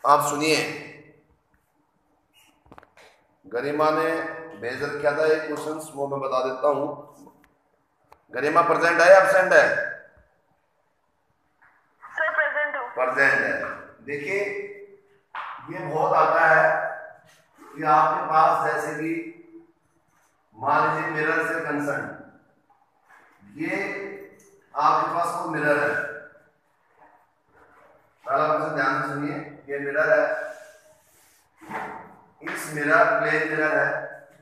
आप सुनिए, गरिमा ने भेज रखा था एक क्वेश्चन, वो मैं बता देता हूं। गरिमा प्रेजेंट है या एब्सेंट है? सर प्रेजेंट हूँ। प्रेजेंट है। देखिए ये बहुत आता है कि आपके पास जैसे कि मान लीजिए मिरर से कंसर्न, ये आपके पास कोई मिरर है। पहला क्वेश्चन ध्यान से सुनिए, ये मिरर है, इस मिरर प्लेन मिरर है,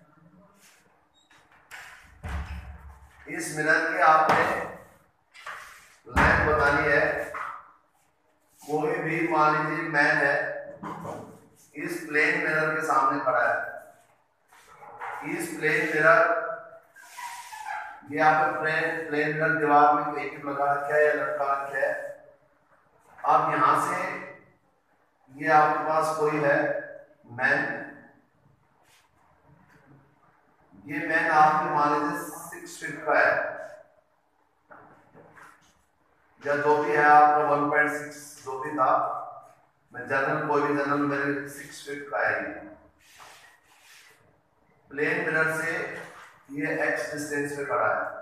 इस मिरर की आपने लेंथ बतानी है। कोई भी मान लीजिए मैन है, इस प्लेन मिरर के सामने खड़ा है। इस प्लेन मिरर, ये आपने प्लेन मिरर दीवार में टेप लगा रखा है या लटका रखा है। अब यहां से ये आपके पास कोई है मैन, ये मैन आपके मान लीजिए 6 फीट का है या जो भी है आपका 1.6 जो भी था, मैं जनरल कोई भी जनरल मेरे 6 फीट का है। ये प्लेन मिरर से ये x डिस्टेंस पे खड़ा है।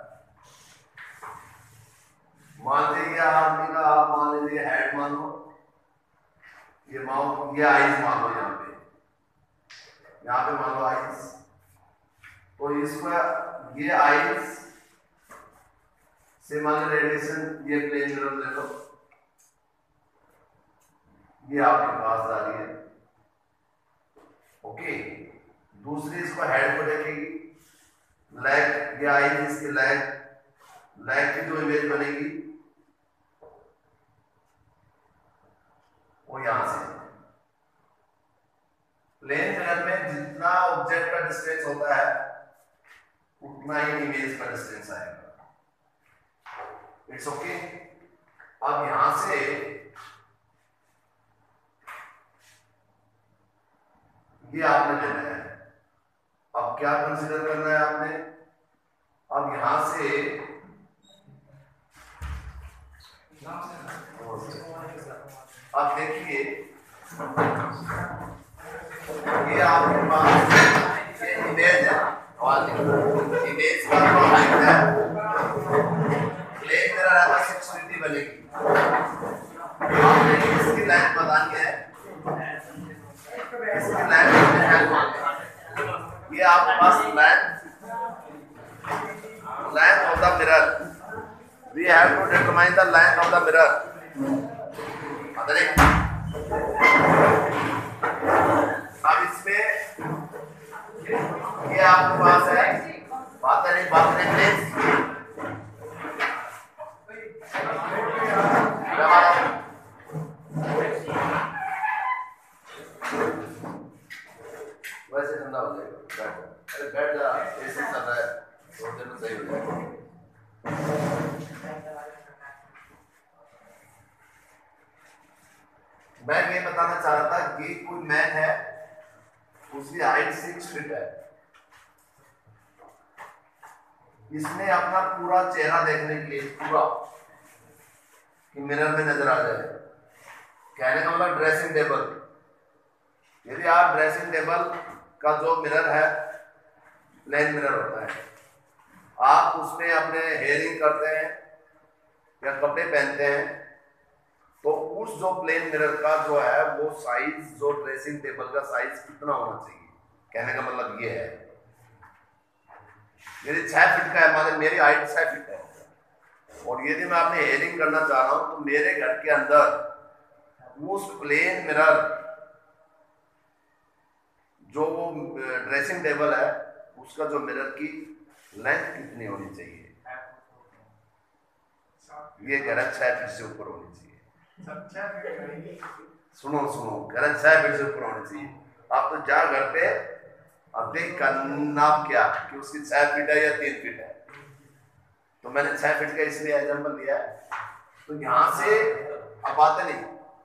मान लीजिए आदमी का आप मान लीजिए हेड मान लो, ये माउथ, ये आईज मान लो, यहाँ पे मान लो आईज। तो इसको ये आईज से मान लो रेडिएशन, ये प्लेन मिरर ले लो, ये आपके पास आ रही है। ओके, दूसरी इसको हेड को देखेगी, लेग, ये आईज इसकी लेग, लेग की जो इमेज बनेगी वो यहां से। प्लेन मिरर में जितना ऑब्जेक्ट का डिस्टेंस होता है उतना ही इमेज का डिस्टेंस आएगा। It's okay. अब यहां से ये आपने लेना है। अब क्या कंसीडर करना है आपने? अब यहां से अब देखिए, ये आपके पास ये इमेज है, इमेज का जो हाइट है प्लेन मिरर है तो 6 फीट ही बनेगी। आपने इसकी लेंथ बतानी है, इसकी लेंथ है, ये आपके पास length of the mirror, we have to determine the length of the mirror. अब इसमें ये आपके पास है बात करें प्लेस, वैसे ठंडा हो जाएगा। अरे बैठ जा, एसी चल रहा है, थोड़ी देर में सही हो जाएगा। मैं ये बताना चाह रहा था कि कोई मैन है, उसकी हाइट 6 फीट है, इसने अपना पूरा चेहरा देखने के लिए पूरा कि मिरर में नजर आ जाए, कहने का मतलब ड्रेसिंग टेबल, यदि आप ड्रेसिंग टेबल का जो मिरर है प्लेन मिरर होता है, आप उसमें अपने हेयरिंग करते हैं या कपड़े पहनते हैं, तो उस जो प्लेन मिरर का जो है वो साइज, जो ड्रेसिंग टेबल का साइज कितना होना चाहिए, कहने का मतलब ये है। यदि 6 फीट का है, मान मेरी हाइट 6 फीट है और यदि मैं अपने हेयरिंग करना चाह रहा हूं तो मेरे घर के अंदर उस प्लेन मिरर जो वो ड्रेसिंग टेबल है उसका जो मिरर की लेंथ कितनी होनी चाहिए, ये गलत 6 फीट से ऊपर होनी चाहिए। सुनो सुनो, गलत 6 फीट से ऊपर होनी चाहिए। आप तो जा घर पे, अब देख का नाप क्या कि उसकी 6 फीट है या 3 फीट है, तो मैंने 6 फीट का इसलिए एग्जाम्पल लिया है। तो यहां से अब बातें नहीं,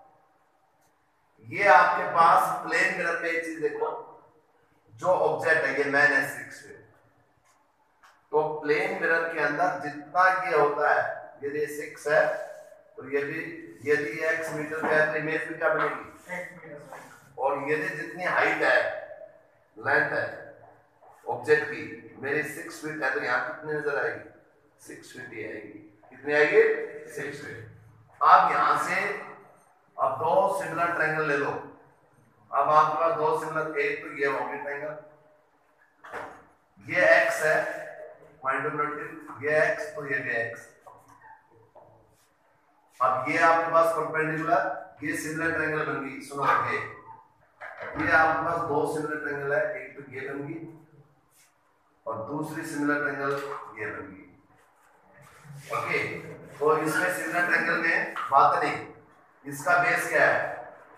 ये आपके पास प्लेन मिरर में एक चीज देखो, जो ऑब्जेक्ट है ये मैन है 6 फीट, तो प्लेन मिरर के अंदर जितना ये होता है, यदि 6 है तो यदि x मीटर का है तो इमेज भी क्या बनेगी, और यदि जितनी हाइट है, लेंथ है ऑब्जेक्ट की मेरी 6 फीट है, तो यहाँ कितनी नजर आएगी, 6 फीट ही आएगी। कितनी आएगी, 6 फीट। आप यहाँ से अब दो सिमिलर ट्रायंगल ले लो। अब आपके पास दो सिमिलर, एक तो ये होगी ट्रायंगल, ये x है पॉइंट ऑफ नोटिस, ये x तो ये भी x। अब ये आपके पास परपेंडिकुलर, ये सिमिलर ट्रायंगल बन गई। सुनो ये आपके पास दो सिमिलर ट्रायंगल है, एक तो ये बन गई और दूसरी सिमिलर ट्रायंगल ये बन गई। ओके, तो इसमें सिमिलर ट्रायंगल में बात नहीं, इसका बेस क्या है,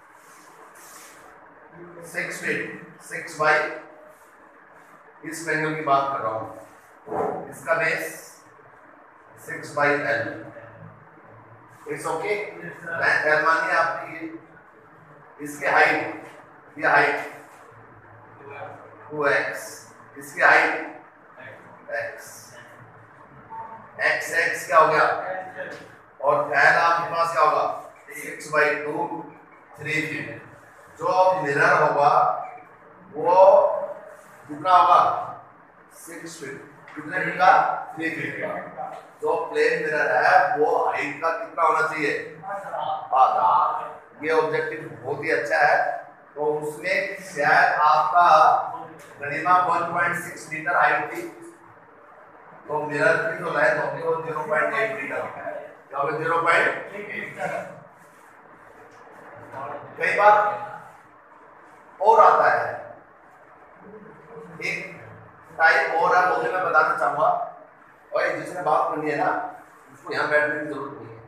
6 फीट, 6 बाई, इस ट्रायंगल की बात कर रहा हूं, इसका base 6 by L. It's okay, L मानिए आपकी, इसके हाइट, ये हाइट 2x, इसकी हाइट x, x क्या हो गया, और एल आपके पास क्या होगा 6/2, 3 फीट। जो मिरर होगा वो कितना होगा, 6 फीट, कितने फीट का, 3 फीट का। जो प्लेन मिरर है वो हाइट का कितना होना चाहिए, आधा। ये ऑब्जेक्टिव बहुत ही अच्छा है, तो उसमें शायद आपका गरिमा 1.6 मीटर हाइट थी, तो मिरर की जो लेंथ होगी वो 0.8 मीटर है, या 0.8। कई बार और आता है, एक टाइप और है, वो भी मैं बताना चाहूंगा, और जिसने बात करनी है ना उसको यहाँ बैठने की जरूरत नहीं है,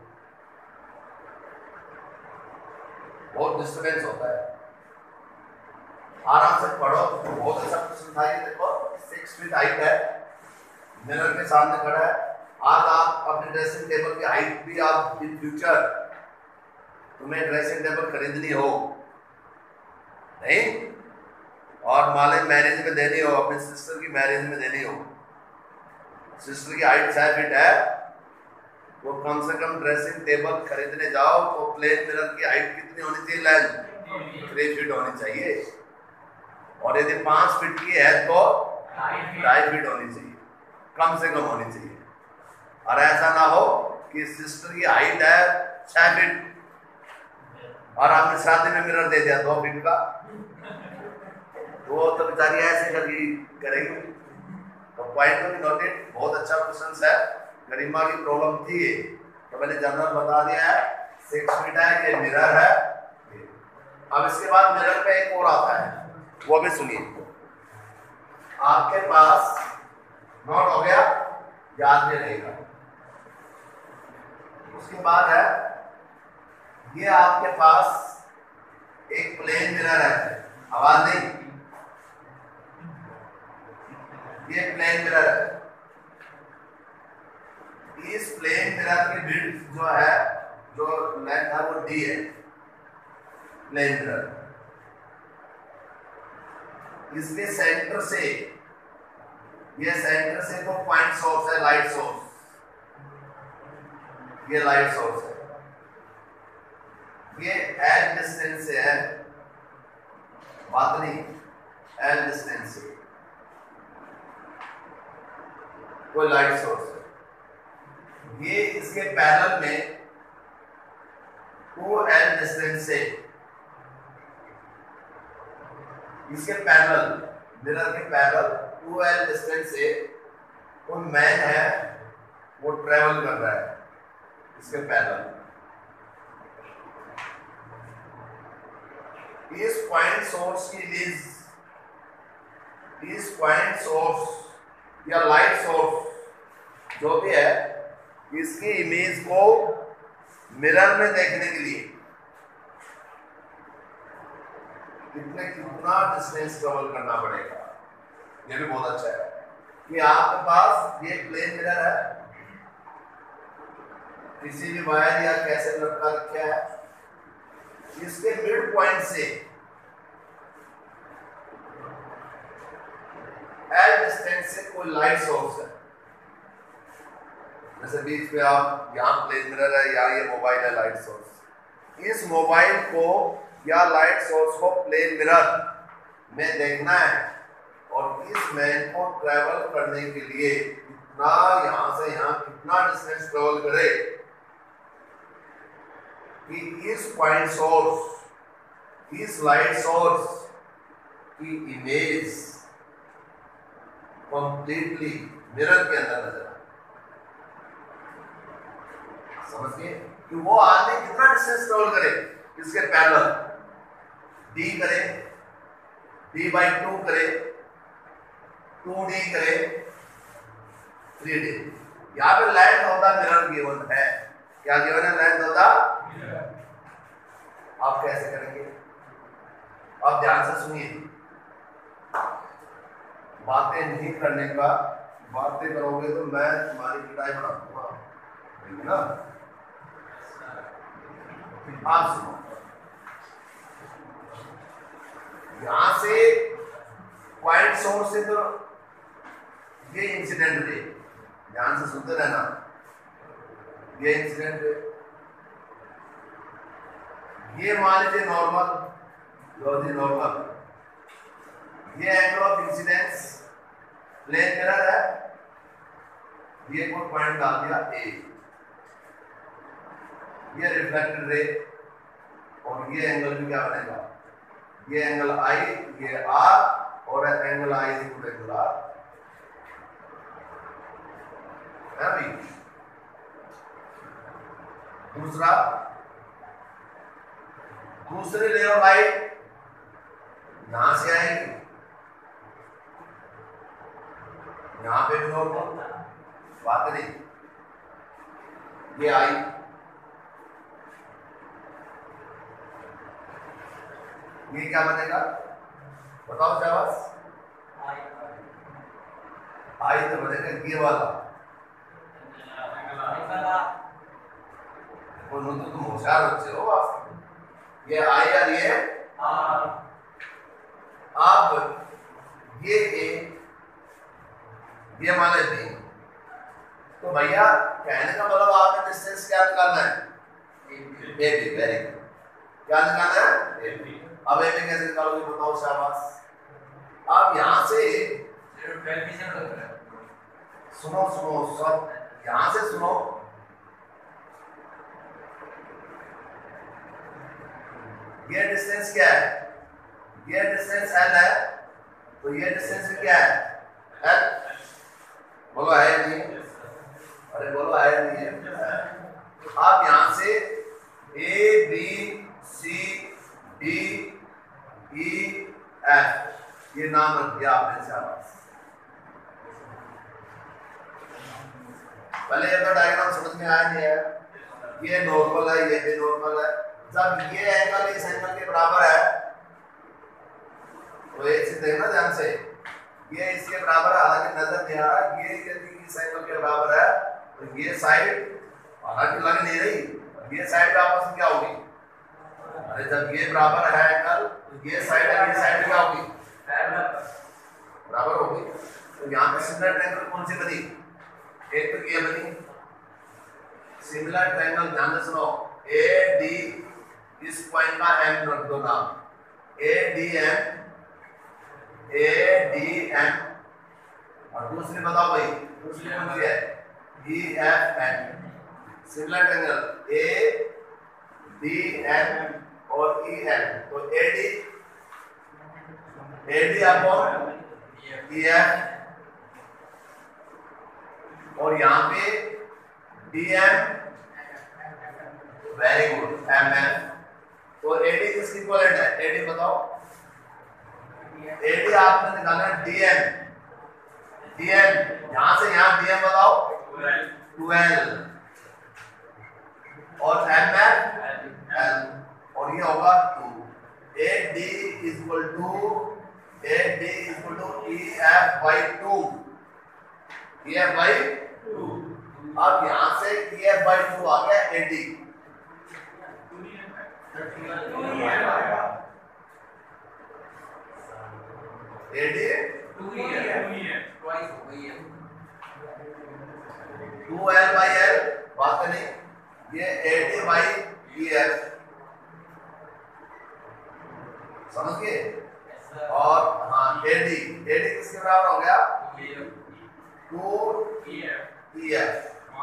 बहुत डिस्टर्बेंस होता है। आराम से पढ़ो, बहुत अच्छा क्वेश्चन था ये। देखो 6 फीट हाइट है, मिरर के सामने खड़ा है। आज आप अपने ड्रेसिंग टेबल की हाइट भी आप इन फ्यूचर तुम्हें ड्रेसिंग टेबल खरीदनी हो नहीं, और माले मैरिज में देनी हो, अपने सिस्टर की मैरिज में देनी हो, सिस्टर की हाइट 6 फीट है, वो कम से कम ड्रेसिंग टेबल खरीदने जाओ तो प्लेन मिरर की हाइट कितनी होनी चाहिए, लेंथ 3 फीट होनी चाहिए, और यदि 5 फीट की है तो 2.5 फीट होनी चाहिए, कम से कम होनी चाहिए। और ऐसा ना हो कि सिस्टर की हाइट है 6 फीट और आपने शादी में मिरर दे दिया 2 फीट का, वो तो बेचारी ऐसे करेगी। तो पॉइंट में नोटेड, बहुत अच्छा क्वेश्चन है। गरिमा की प्रॉब्लम थी तो मैंने जनरल बता दिया है, 6 फीट है, ये मिरर है। अब इसके बाद मिरर पे एक और आता है, वो भी सुनिए। आपके पास नोट हो गया, याद में रहेगा। उसके बाद है ये आपके पास एक प्लेन मिरर है, आवाज नहीं, ये प्लेन मिरर है। इस प्लेन मिरर की विड्थ जो है, जो लेंथ है वो d है, प्लेन मिरर। इसके सेंटर से, ये सेंटर से तो पॉइंट सोर्स है, लाइट सोर्स, ये लाइट सोर्स है, ये एल डिस्टेंस से है, बात नहीं, एल डिस्टेंस से कोई लाइट सोर्स है। ये इसके पैरेलल में 2l डिस्टेंस से, इसके पैरेलल, मिरर के पैरेलल 2l डिस्टेंस से कोई मैन है, वो ट्रेवल कर रहा है इसके पैरेलल। इस पॉइंट सोर्स की इमेज, इस पॉइंट सोर्स या लाइट सोर्स जो भी है, इसकी इमेज को मिरर में देखने के लिए कितना डिस्टेंस ट्रेवल करना पड़ेगा। ये भी बहुत अच्छा है कि आपके पास ये प्लेन मिरर है, किसी भी वायर या कैसे लटका रखा है, इसके मिड पॉइंट से एल डिस्टेंस से कोई लाइट सोर्स है, जैसे बीच में आप यहाँ प्लेन मिरर है या ये मोबाइल है लाइट सोर्स, इस मोबाइल को या लाइट सोर्स को प्लेन मिरर में देखना है और इस मैन को ट्रेवल करने के लिए इतना यहाँ से यहाँ कितना डिस्टेंस ट्रेवल करे कि इस पॉइंट सोर्स, इस लाइट सोर्स की इमेज कंप्लीटली मिरर के अंदर नजर आए। समझिए कि वो आदमी कितना डिस्टेंस ट्रेवल करे, इसके पैरेलल d करे, d/2 करे, 2d करे, 3d। यहाँ पे length of the mirror given है, क्या गिवन है? Length of the. आप कैसे करेंगे? आप ध्यान से सुनिए, बातें नहीं करने का, बातें करोगे तो मैं तुम्हारी पिटाई बना दूंगा, ठीक है ना? आप सुनो, यहां से पॉइंट सोर्स से तो ये इंसिडेंट रे, ध्यान से सुनते रहना, ये इंसिडेंट रे, ये मान लीजिए नॉर्मल, नॉर्मल, ये angle of incidence plane mirror है, ये कोई पॉइंट डाल दिया ए, ये रिफ्लेक्टेड रे, और ये एंगल भी क्या बनेगा? ये एंगल आई, ये आर, और angle I is equal to R, है भाई। दूसरा, दूसरी रे ऑफ लाइट यहां से आएगी, यहां पे भी नॉर्मल, बात नहीं, ये आई, ये क्या बनेगा? बताओ शाबाश। आई तो बनेगा ये वाला, और तुम होशियार बच्चे हो वास्तव में। ये आई और ये अब ये मान लेते हैं, तो भैया कहने का मतलब आपने डिस्टेंस क्या निकालना है? A B, very good. क्या निकालना है? A B. अब ए बी कैसे निकालोगे? बताओ शाबाश। अब यहां से सुनो सुनो सब, यहां से सुनो, ये डिस्टेंस क्या है? ये डिस्टेंस l है, तो ये डिस्टेंस क्या है? l। बोलो है नहीं? अरे बोलो है नहीं है? आप यहां से A B C D E F ये नाम रख दिया आपने, शाबाश। पहले ये तो डायग्राम समझ में आया नहीं है, ये नॉर्मल है, ये भी नॉर्मल है। जब ये एंगल इस एंगल के बराबर है, तो एक चीज देखना ध्यान से, ये इसके बराबर है, हालांकि नजर नहीं आ रहा, ये यदि इस एंगल के बराबर है तो ये साइड हालांकि लग नहीं रही, ये साइड आपस में क्या होगी? अरे जब ये बराबर है एंगल, तो ये साइड और ये साइड क्या होगी? बराबर होगी। तो यहाँ पे सिमिलर ट्रायंगल कौन सी बनी? एक तो ये बनी सिमिलर ट्रायंगल, ध्यान से सुनो, ए डी, इस पॉइंट का एम रख दो नाम, ए डी एम, और दूसरी बताओ भाई, दूसरी कौन सी है? E F N. Similar triangle A D M और ई एन, तो A D upon E F, और यहाँ पे D M, very good, M F. तो एडी किसकी इक्विवेलेंट है? एडी बताओ, एडी आपने निकाला है डीएम, यहां से यहां डीएम बताओ 12, और एमएफ एल, और ये होगा 2। AD equal to EF/2, EF/2। अब यहां से EF/2 आ गया एडी, एडी 2 है, 2L/L ये AD बाई EF, समझ गए? और हाँ AD किसके बराबर हो गया? 2EF,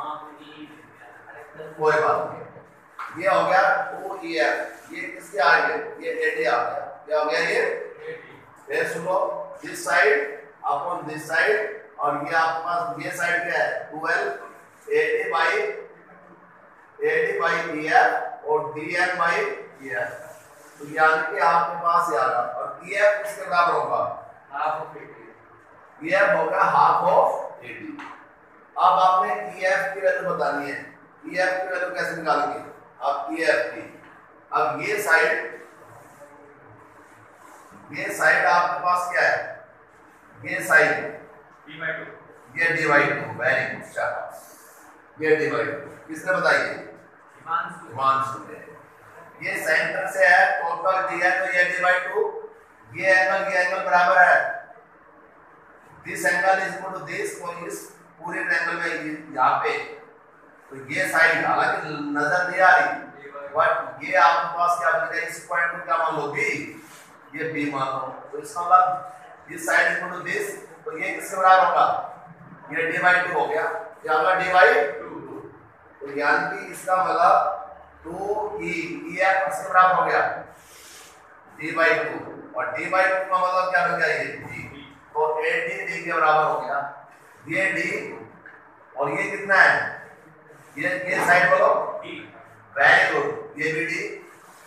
कोई बात नहीं, ये हो गया 2EF, ये किसके आ गए? ये AD आ गया, क्या हो गया ये सुनो, this side upon this side, और ये आपके पास ये साइड क्या है? 12 AD बाई EF और DN बाई EF, तो यानी कि आपके पास ये आ रहा, और EF किसके बराबर होगा? हाफ ऑफ AD, EF होगा हाफ ऑफ AD। अब आपने EF की वैल्यू बतानी है, EF की वैल्यू कैसे निकालेंगे? अब EF की, अब ये साइड आपके पास क्या है? ये साइड ये d/2, वेरी गुड, शाबाश, ये d/2 किसने बताई? हिमांशु ने। ये सेंटर से है, टोटल d है, तो ये d/2, ये एंगल बराबर है, this angle is equal to this, तो इस पूरे ट्रायंगल में यहाँ पे, तो ये साइड हालांकि नजर नहीं आ रही, बट ये आपके पास क्या बनेगा? इस पॉइंट को क्या मान लो? B, ये B मान लो, तो इसका मतलब this side is equal to this, तो ये किसके बराबर होगा? ये d/2 हो गया, क्या होगा? d/2, तो यानी कि इसका मतलब 2E, EF किसके बराबर हो गया? d/2, और d/2 का मतलब क्या बन गया? ये D, तो AD D के बराबर हो गया, ये D, और ये कितना है? ये साइड बोलो, वेरी गुड, ये भी D,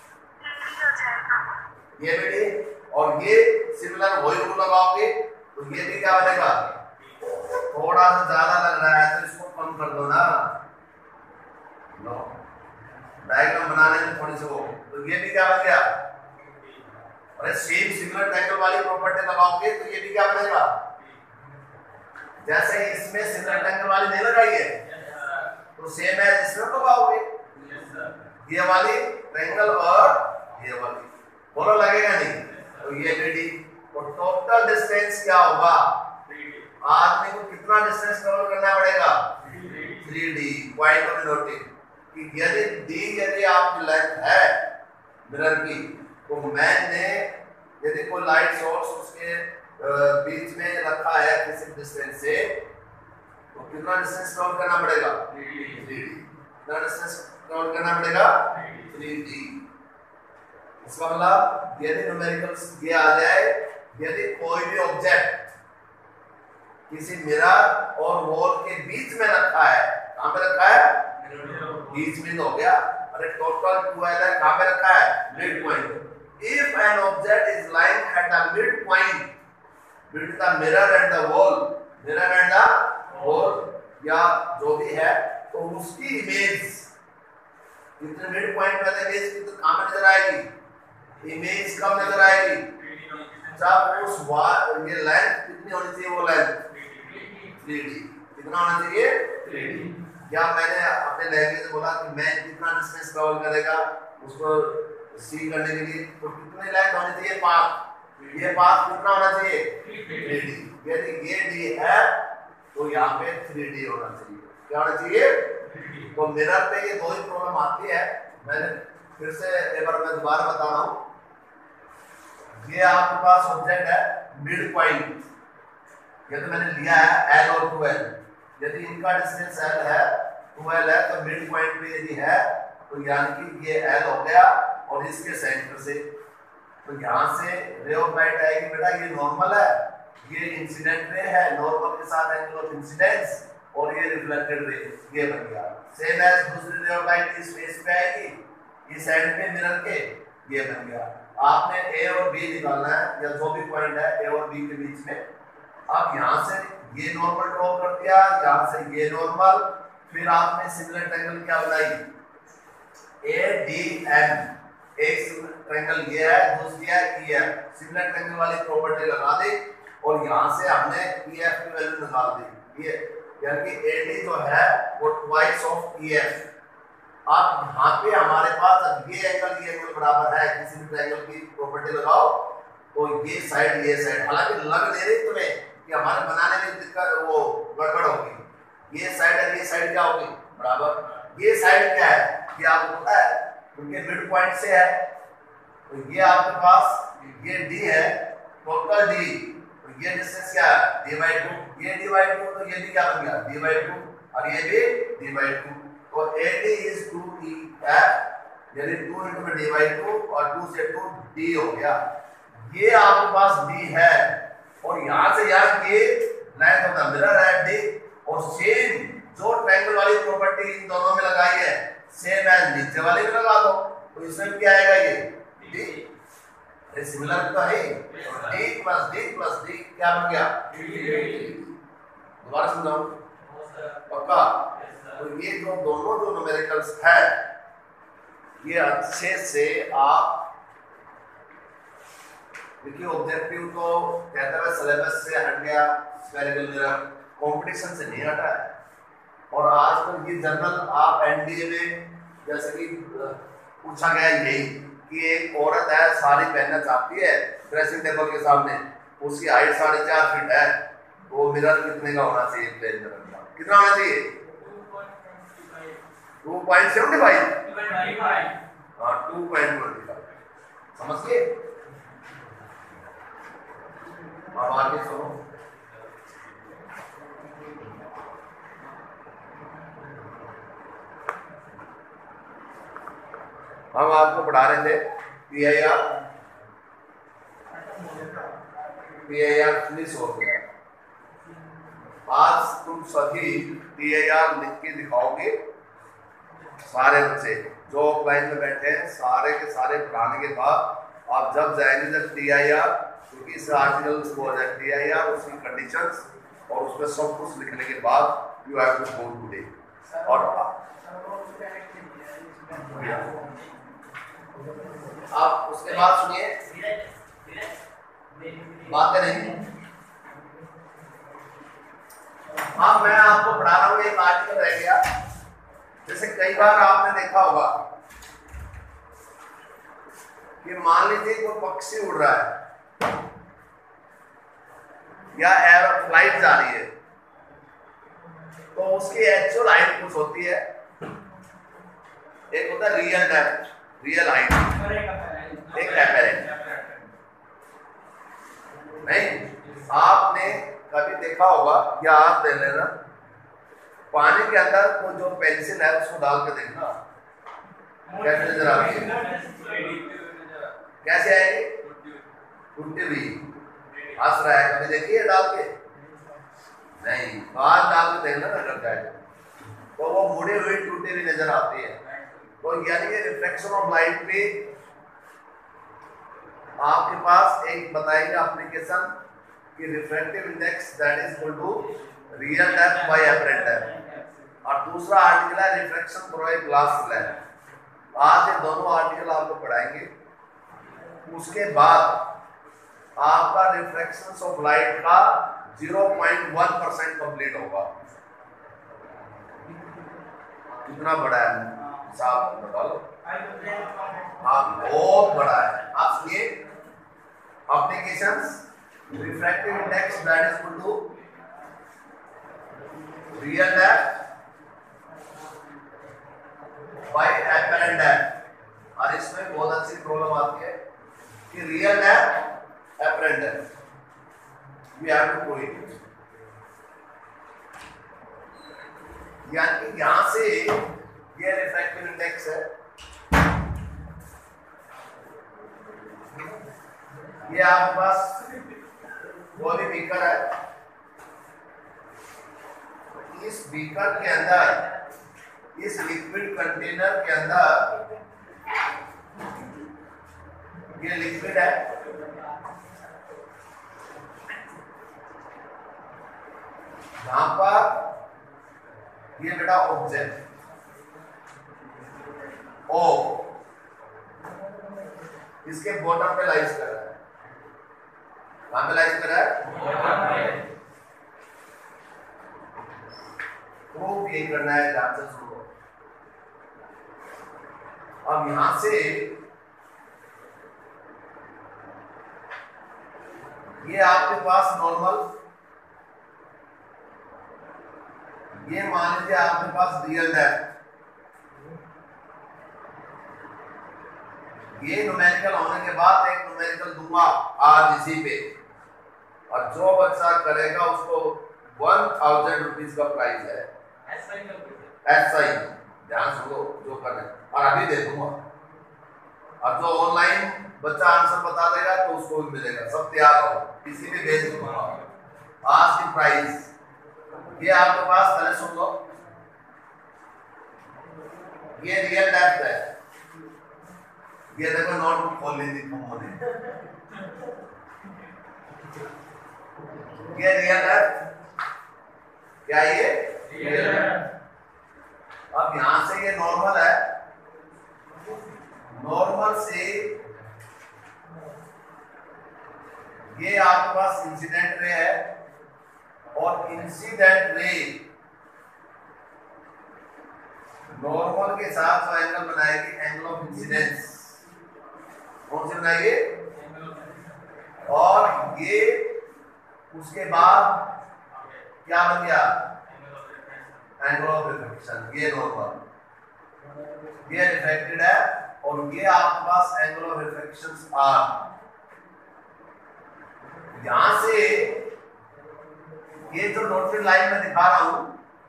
ये भी D, और ये सिमिलर वही रूल लगाओगे तो ये भी क्या बनेगा? थोड़ा सा ज्यादा लग रहा है तो इसको कम कर दो ना, लो डायग्राम बनाने में थोड़ी सी वो, तो ये भी क्या बन गया? अरे सेम सिमिलर ट्रायंगल वाली प्रॉपर्टी लगाओगे तो ये भी क्या बनेगा? जैसे इसमें सिमिलर ट्रायंगल वाली नहीं लगाई है तो सेम है इसमें लगाओगे, ये वाली ट्रायंगल और ये वाली, बोलो लगेगा नहीं? तो ये BD, तो टोटल डिस्टेंस क्या होगा? आदमी को कितना डिस्टेंस कवर करना पड़ेगा? 3D, पॉइंट ऑफ नोटिंग कि यदि आपकी लेंथ है मिरर की, तो मैंने यदि कोई लाइट सोर्स उसके बीच में रखा है किसी डिस्टेंस से, तो कितना डिस्टेंस कवर करना पड़ेगा? 3D, कितना डिस्टेंस कवर करना पड़ेगा? 3D। इसका मतलब यदि न्यूमेरिकल्स ये आ जाए, यदि कोई भी ऑब्जेक्ट किसी मिरर और वॉल के बीच में रखा है, कहां पे रखा है? बीच में हो गया, अरे टोटल 12 है, कहां पे रखा है? Mid point. If an object is lying at the mid point between the mirror and the wall, या जो भी है, तो उसकी इमेज इतने मिड पॉइंट पे इमेज की तो कहां नजर आएगी? इमेज कब नजर आएगी? जब उस ये लेंथ कितनी होनी चाहिए? वो लेंथ 3D, कितना होना चाहिए? 3D। क्या मैंने अपने लैंग्वेज में बोला कि मैं कितना डिस्टेंस कवर करेगा उसको सी करने के लिए, तो कितनी लेंथ होनी चाहिए? पाथ, ये पाथ कितना होना चाहिए? 3D। यदि ये D है तो यहाँ पे 3D होना चाहिए, क्या होना चाहिए? तो मिरर पे ये दो ही प्रॉब्लम आती है, मैंने फिर से एक बार मैं दोबारा बता रहा हूँ। ये आपके पास ऑब्जेक्ट है मिड पॉइंट, ये तो मैंने लिया है L और 12, यदि इनका डिस्टेंस L है, 12 है, तो मिड पॉइंट पे यदि है तो यानी कि ये L हो गया, और इसके सेंटर से, तो यहाँ से रे ऑफ लाइट आएगी बेटा, ये नॉर्मल है, ये इंसिडेंट रे है, नॉर्मल के साथ एंगल ऑफ इंसिडेंस, और ये रिफ्लेक्टेड रे, ये बन गया। सेम एज दूसरी रे ऑफ लाइट इस फेस पे आएगी, इस एंड पे मिरर के, ये बन गया। आपने ए और बी निकालना है, या जो भी पॉइंट है ए और बी के बीच में, आप यहाँ से ये नॉर्मल ड्रॉ कर दिया, यहाँ से ये नॉर्मल, फिर आपने सिमिलर ट्रायंगल क्या बनाई? ADN, एक ट्रायंगल ये है, दूसरी है EF, सिमिलर ट्रायंगल वाली प्रॉपर्टी लगा दी, और यहाँ से हमने EF की वैल्यू निकाल दी, ये यानी कि AD जो है वो ट्वाइस ऑफ EF। अब यहाँ पे हमारे पास ये एंगल बराबर है, किसी भी ट्रायंगल की प्रॉपर्टी लगाओ तो ये साइड, हालांकि लग नहीं रही तुम्हें कि हमारे बनाने में दिक्कत वो गड़बड़ होगी, ये साइड और ये साइड क्या होगी? बराबर, ये साइड क्या है, ये आपको पता है, क्योंकि मिड पॉइंट से है, तो ये आपके पास ये डी है, टोटल डी, तो ये डिस्टेंस क्या है, d/2, ये d/2, तो ये भी क्या बन गया, d/2, और ये भी d/2, तो AD is 2EF, यानी 2 into d/2 और 2 से 2 d हो गया। ये आपके पास d है, और यहां से यार ये लेंथ ऑफ द मिरर है d, और सेम जो ट्रायंगल वाली प्रॉपर्टी इन दोनों में लगाई है सेम एज नीचे वाले में लगा दो, तो इसमें क्या आएगा, ये d, ये सिमिलर तो है, तो d प्लस d क्या बन गया, दोबारा समझाऊं पक्का। तो ये जो दोनों जो न्यूमेरिकल्स है, ये अच्छे से आप देखिए, ऑब्जेक्टिव तो कहता है सिलेबस से हट गया, स्फेरिकल मिरर कंपटीशन से नहीं हटा है, और आजकल ये जनरल आप एनडीए में जैसे कि पूछा गया यही कि एक औरत है, साड़ी पहनना चाहती है ड्रेसिंग टेबल के सामने, उसकी हाइट 4.5 फीट है, वो मिरर कितने का होना चाहिए, प्लेन मिरर का कितना होना चाहिए, 2.75, हाँ 2.25, समझ गए। अब आगे सुनो, हम आपको पढ़ा रहे थे PIR फिनिश हो गया। आज तुम सभी PIR लिख के दिखाओगे, सारे बच्चे जो ऑफलाइन में बैठे हैं, सारे के सारे पढ़ाने के बाद आप जब जाएंगे जब TIR, क्योंकि इस आर्टिकल को हो जाए TIR, उसकी कंडीशंस और उसमें सब कुछ लिखने के बाद you have to go today, और आप उसके बाद सुनिए बातें नहीं। हाँ, मैं आपको पढ़ा रहा हूँ, एक आर्टिकल रह गया। जैसे कई बार आपने देखा होगा कि मान लीजिए कोई पक्षी उड़ रहा है या एरोफ्लाइट जा रही है, तो उसकी एक्चुअल हाइट कुछ होती है, एक होता है रियल डेप्थ, रियल हाइट, एक एपरेंट। नहीं, आपने कभी देखा होगा या आप दे लेना, पानी के अंदर वो जो पेंसिल है उसको डाल के देखना कैसे नजर आती है, कैसे आएगी, टूटी हुई, हंस रहा है, कभी देखिए डाल के, नहीं, बाहर डाल के देखना ना डर जाएगा, तो वो मुड़ी हुई टूटी हुई नजर आती है। तो यानी ये रिफ्लेक्शन ऑफ लाइट पे आपके पास एक बताएगा एप्लीकेशन कि refractive index that is equal to real depth by apparent depth, और दूसरा आर्टिकल है refraction through a glass slab. आज ये दोनों आर्टिकल आपको पढ़ाएंगे, उसके बाद आपका रिफ्रैक्शन ऑफ लाइट का 0.1% कंप्लीट होगा। कितना बड़ा है हिसाब बता लो, हाँ बहुत बड़ा है। आप सुनिए, applications refractive index that is equal to real depth by apparent depth, और इसमें बहुत अच्छी प्रॉब्लम आती है कि real depth apparent depth we have to prove it, यानी कि यहां से ये रिफ्रैक्टिव इंडेक्स है, ये आपके पास वो भी बीकर है, इस बीकर के अंदर, इस लिक्विड कंटेनर के अंदर ये लिक्विड है, यहां पर ये बेटा ऑब्जेक्ट ओ इसके बॉटम पे लाइज कर रहा है, कहां पे लाइज कर रहा है, प्रूव ये करना है, ध्यान से सुनो। अब यहां से ये आपके पास नॉर्मल, ये मान लीजिए आपके पास रियल डेप्थ, ये न्यूमेरिकल होने के बाद एक न्यूमेरिकल दूंगा आज इसी पे, और जो बच्चा करेगा उसको 1000 रुपीज का प्राइज है। ऐसा ही ध्यान सुनो जो करना है, और अभी दे दूंगा। और जो ऑनलाइन बच्चा आंसर बता देगा तो उसको भी मिलेगा। सब तैयार हो, किसी भी भेज दूंगा। आज की प्राइस ये आपके पास, पहले सुन लो, ये रियल डेप्थ है। ये देखो नोटबुक खोल ली थी तुमने, ये रियल डेप्थ क्या, ये रियल डेप्थ। अब यहां से ये नॉर्मल है, नॉर्मल से ये आपके पास इंसिडेंट रे है, और इंसिडेंट रे नॉर्मल के साथ जो एंगल बनाएगी, एंगल ऑफ इंसिडेंस, कौन से बनाएगी, और ये उसके बाद क्या बन गया, एंगल ऑफ रिफ्लेक्शन। ये नॉर्मल, ये रिफ्लेक्टेड है, और ये आपके पास एंगल ऑफ रिफ्लेक्शन आर। यहां से ये जो डॉटेड लाइन में दिखा रहा हूं,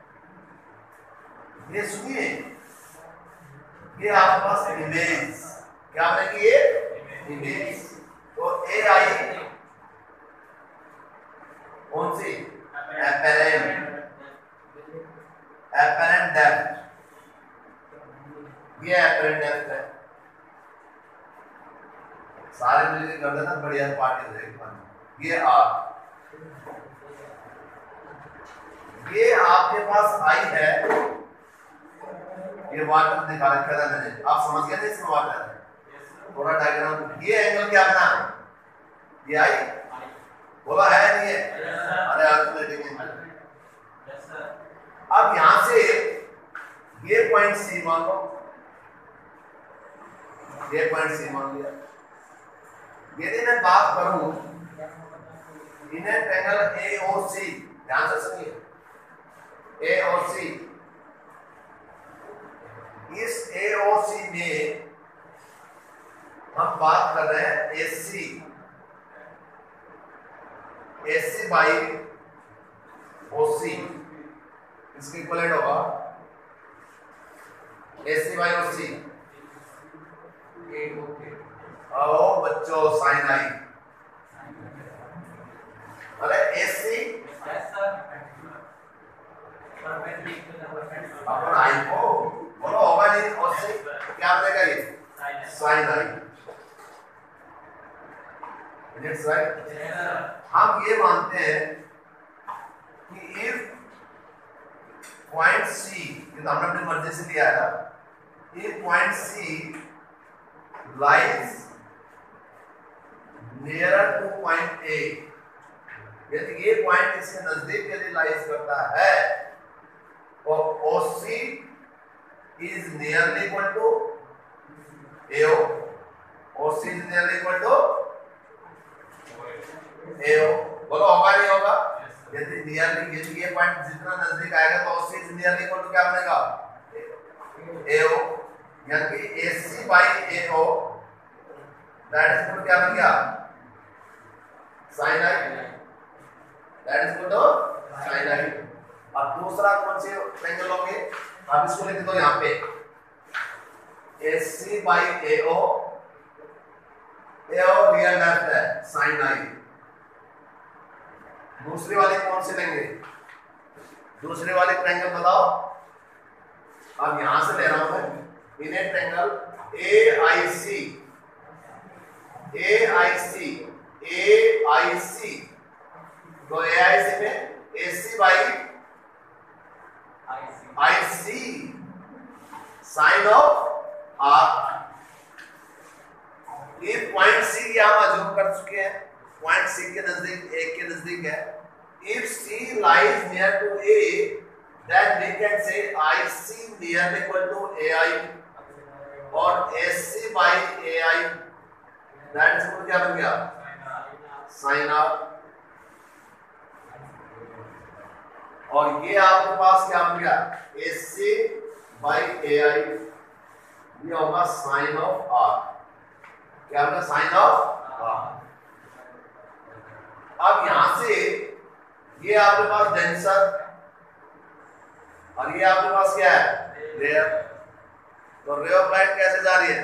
ये सुनिए, ये आपके पास इमेज क्या बनेगी, ये इमेज। तो ए आई कौन सी, एपेरेंट, एपेरेंट डेप्थ, ये एपेरेंट डेप्थ है। सारे मिलकर कर देना, बढ़िया पार्टी देख। ये आर, ये आपके पास आई है, ये वाटर दिखा रखा था मैंने, आप समझ गए थे इसमें वाटर है, थोड़ा डायग्राम। ये एंगल क्या बना, ये आई बोला है नहीं है, अरे अल्टरनेटिंग एंगल। अब यहां से ये पॉइंट सी मान लो, ये पॉइंट सी मान लिया। यदि मैं बात करूं इन्हें ट्रायंगल ए और सी, ध्यान से सुनिए, ए और सी, इस ए और सी में हम बात कर रहे हैं एसी, एसी बाई ओसी, इसके इक्वलेंट होगा एसी बाई ओसी। आओ बच्चों, साइन आई, अरे एसी अपन आई को बोलो होगा नहीं, और से क्या बनेगा, ये साइन आई। It's right. हम ये मानते हैं कि इफ पॉइंट सी, ये तो हमने अपनी मर्जी से लिया है ना, if point C lies nearer to point A, यदि ये पॉइंट इसके नजदीक यदि लाइज करता है, और OC is nearly equal to AO, OC is nearly equal to AO, बोलो होगा नहीं होगा, यदि नियरली, यदि ये पॉइंट जितना नजदीक आएगा तो OC is nearly equal to क्या बनेगा, AO, यानी कि AC by AO that is equal to क्या बन गया, sin I, that is equal to sin I। अब दूसरा कौन से ट्रायंगल होंगे, आप इसको लिख दो यहाँ पे, AC by AO, AO real depth है, sin I। दूसरी वाले कौन से लेंगे, दूसरे वाले ट्रायंगल बताओ। अब यहां से ले रहा हूं मैं इन्हें ट्रायंगल AIC, AIC, AIC, तो AIC में AC by IC sine of R। ये पॉइंट सी की हम अज्यूम कर चुके हैं, पॉइंट सी के नजदीक, ए के नजदीक है। If C lies near to A, then we can say IC near equal to AI, और AC by AI, that is क्या बन गया, साइन R। और ये आपके पास क्या बन गया, AC बाई AI, ये होगा साइन ऑफ R। क्या होगा साइन ऑफ आर। अब यहां से ये आपके पास डेंसर और ये आपके पास क्या है रेयर। तो रे ऑफ लाइट कैसे जा रही है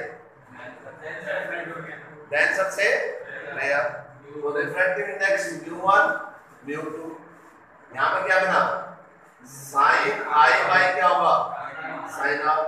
डेंसर से रेयर। तो रिफ्रैक्टिव इंडेक्स μ1 μ2 यहां पे क्या बना साइन आई बाई क्या होगा साइन आर।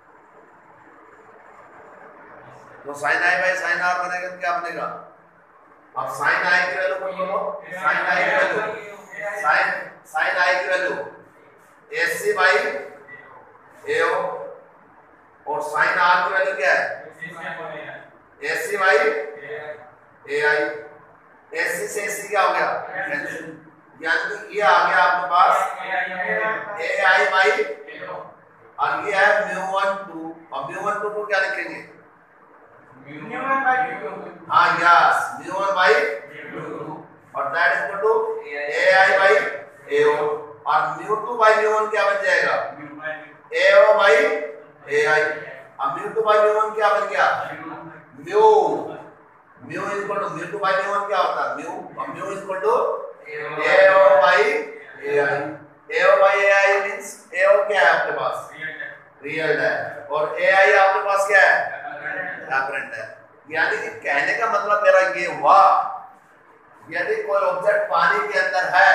तो sine I by sine R बनेगा तो क्या बनेगा अब साइन आई की वैल्यू कौन बोलो साइन आई की वैल्यू साइन आई की वैल्यू एसी बाई एओ और साइन आर की वैल्यू क्या है एसी बाई एआई। एसी से एसी क्या हो गया यानी कि ये आ गया आपके पास एआई बाई और ये है μ1 2 और μ1 2 को क्या लिखेंगे μ1 बाई हां यस μ1 बाई और that is equal to AI by AO और μ2 बाई μ1 क्या बन जाएगा एओ बाई एआई। अब μ2 बाई μ1 क्या बन गया mu mu is equal to μ2 by μ1 क्या होता है म्यू और mu is equal to AO by AI. AO by AI means AO क्या है आपके पास रियल है और एआई आपके पास क्या है अपरेंट है। यानी कि कहने का मतलब मेरा ये हुआ यदि कोई ऑब्जेक्ट पानी के अंदर है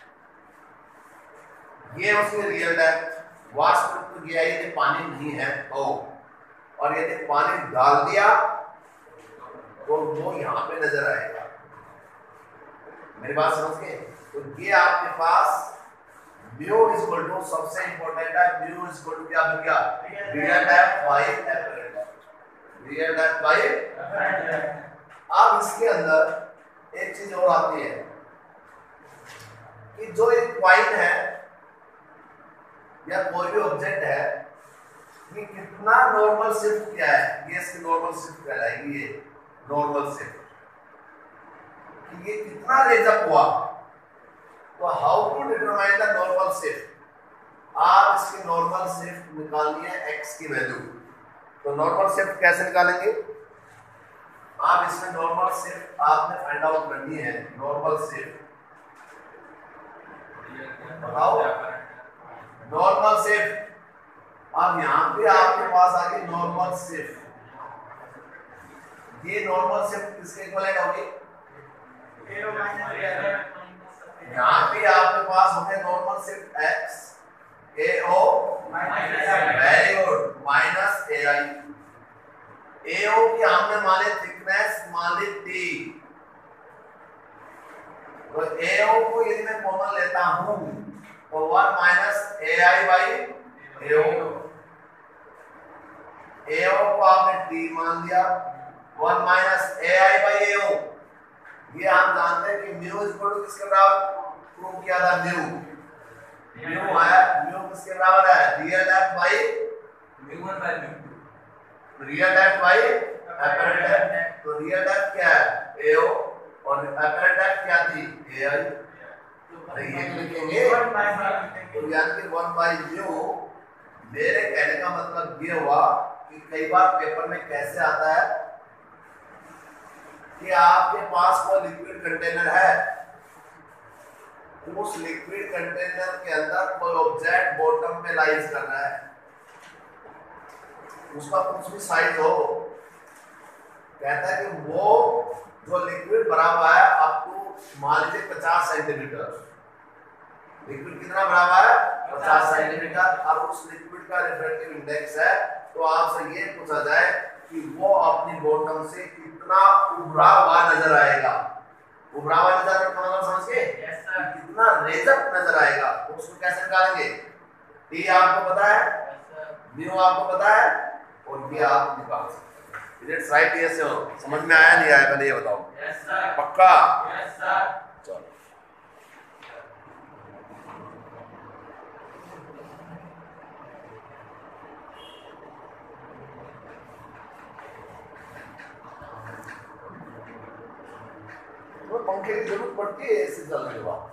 ये उसकी रियल है वास्तविक तो ये यदि पानी नहीं है तो और यदि पानी डाल दिया तो वो यहां पे नजर आएगा। मेरी बात समझ गए। तो ये आपके पास म्यू इज इक्वल टू सबसे इंपॉर्टेंट है म्यू इज इक्वल टू क्या बन गया real time by apparent real time by. अब इसके अंदर एक चीज और आती है कि जो एक पॉइंट है या कोई भी ऑब्जेक्ट है ये कितना नॉर्मल शिफ्ट क्या है ये इसकी नॉर्मल शिफ्ट कहलाएगी। ये नॉर्मल शिफ्ट ये कितना रेज अप हुआ। तो how to determine the normal shift आप इसकी नॉर्मल शिफ्ट निकालनी है x की वैल्यू। तो नॉर्मल शिफ्ट कैसे निकालेंगे आप इसमें नॉर्मल शिफ्ट आपने फाइंड आउट करनी है। नॉर्मल शिफ्ट बताओ नॉर्मल शिफ्ट। अब यहां पे आपके पास आ गई नॉर्मल शिफ्ट। ये नॉर्मल शिफ्ट किसके इक्विवेलेंट होगी यहां पे आपके पास होते normal shift x AO very good minus AI। AO की हमने माने थिकनेस मान ली T। तो AO को यदि मैं कॉमन लेता हूं तो 1 minus AI by AO। AO को आपने T मान लिया 1 माइनस AI बाई AO। ये हम जानते हैं कि म्यू इज इक्वल टू किसके बराबर प्रूव किया था म्यू म्यू आया म्यू किसके बराबर है रियल एफ बाई म्यू1 बाई म्यू2 real F by apparent F. तो रियल एफ क्या है AO और अपरेंट एफ क्या थी AI। तो ये लिखेंगे तो यानी कि 1 बाई म्यू। मेरे कहने का मतलब ये हुआ कि कई बार पेपर में कैसे आता है कि आपके पास कोई लिक्विड कंटेनर है उस लिक्विड कंटेनर के अंदर कोई ऑब्जेक्ट बॉटम पे लाइज कर रहा है उसका कुछ भी साइज हो कहता है कि वो जो लिक्विड भरा हुआ है आपको मान लीजिए 50 सेंटीमीटर लिक्विड कितना भरा हुआ है 50 सेंटीमीटर और उस लिक्विड का रिफ्रैक्टिव इंडेक्स है। तो आपसे ये पूछा जाए कि वो अपनी बॉटम से कितना उभरा हुआ नजर आएगा। उभरा हुआ नजर मतलब समझ गए कितना रेजअप नजर आएगा उसको कैसे निकालेंगे। टी आपको पता है म्यू आपको पता है और ये आप निकाल सकते हैं। इट्स राइट ये से हो समझ में आया नहीं आया पहले ये बताओ पक्का चलो। पंखे की जरूरत पड़ती है ऐसे चलने के बाद